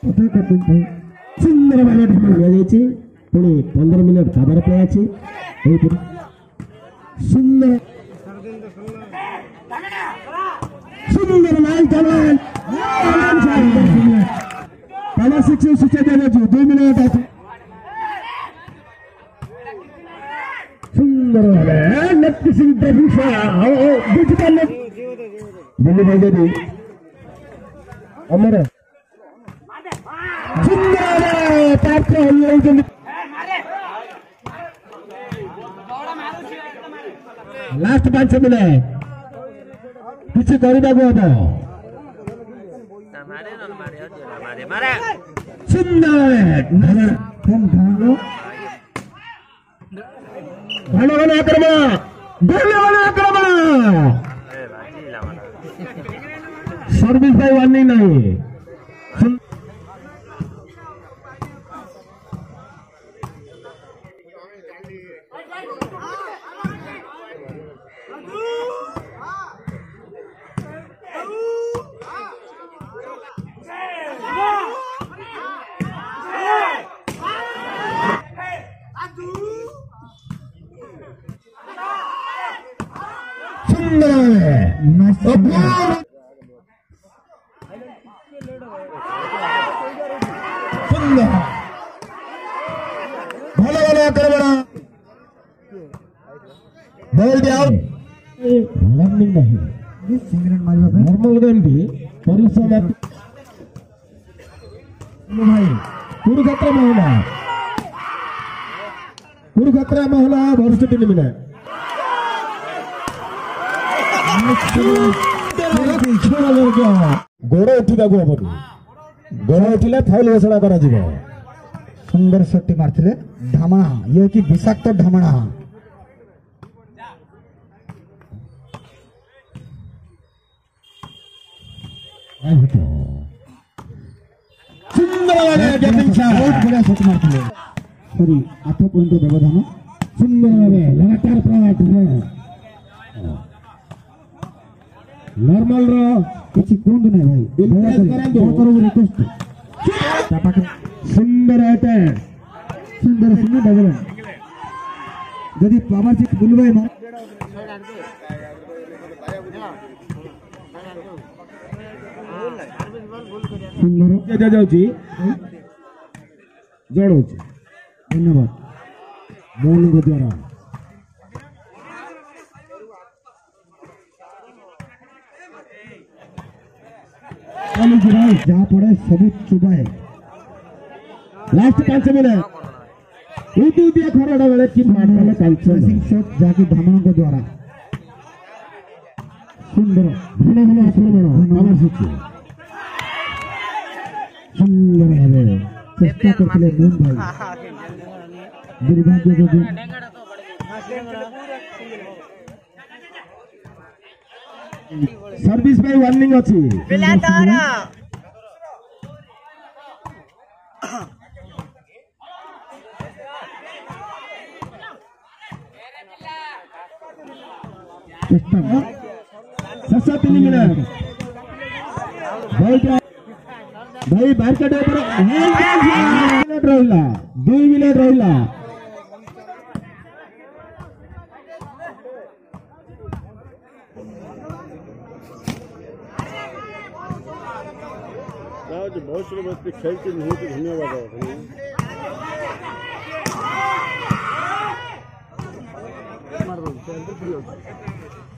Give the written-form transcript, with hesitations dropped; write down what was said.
ସୁନ୍ଦର ଭାବେ ନିଆଯାଇଛି। ପୁଣି 15 ମିନିଟ୍ କାବାର ପ୍ଲେ ଅଛି। ସୁନ୍ଦର ସୁନ୍ଦର ଲାଇନ୍ ଚାଲନ୍ ପାଲା ଶିକ୍ଷା ସୂଚନା ଦିଆଯାଉଛି। 2 ମିନିଟ୍ ଅଛି। ସୁନ୍ଦର ଭାବେ ନେଟ୍ ସିଂ ଡେଭିସ ବୁଝିପାରିଲେ ଦିଲ୍ଲୀ ଭାଇ ଯଦି ଆମର ସୁନ୍ଦର ପାତ୍ର ହୋଇଯାଉଛନ୍ତି। ଲାଷ୍ଟ 5 ମିନିଟ୍ କିଛି କରିବାକୁ ହବ। ସୁନ୍ଦର ଘନ ଘନ ଆକ୍ରମଣ ସର୍ଭିସ ପାଇଁ ୱାର୍ଣ୍ଣିଂ ନାହିଁ। ଭଲ ଭଲ ଆକ୍ରମଣ ବଲ୍ ଦିଆଉ ଲର୍ଣ୍ଣିଂ ନାହିଁ। ନର୍ମାଲ ଗେମ୍ ବି ପରିଶ୍ରମ ଭାଇ କୁରୁକ୍ଷେତ୍ର ମହିଳା ଭବିଷ୍ୟ 3 ମିନିଟ୍ ଗୋଡ଼ ଉଠିବାକୁ ହବନି। ଗୋଡ଼ ଉଠିଲେ ଫାଉଲ ଘୋଷଣା କରାଯିବ। सुंदर शॉट मारथिले ढामणा ये कि विषाक्त ढामणा सुंदर बहुत बड़ा शॉट मारथिले सॉरी 8 पॉइंट व्यवधान सुंदर लगातार प्रयास नॉर्मल रो किछि कोंद नै भाई रिक्वेस्ट सुंदर अटैक सुंदर सुंदर डबल जदि पावर चिट बुलबाई मार सुंदर जा जाउची जणौची धन्यवाद मोहन को द्वारा जहाँ पड़े सबूत चुबाए लास्ट 5 मिनट दिया खरड़ा बेले कि मारले कैचिंग शॉट जाके धामण को द्वारा सुंदर घन घन आक्रमण पावर सिटी सुंदर है चेष्टा करते मोहन भाई दुर्भाग्य जो सर्विस पे वार्निंग अछि चेष्टा 3 मिनट भाई बाहर का ऊपर 2 मिनट रहिला बहुत सारे बच्चे खेलते नहीं तो धन्यवाद।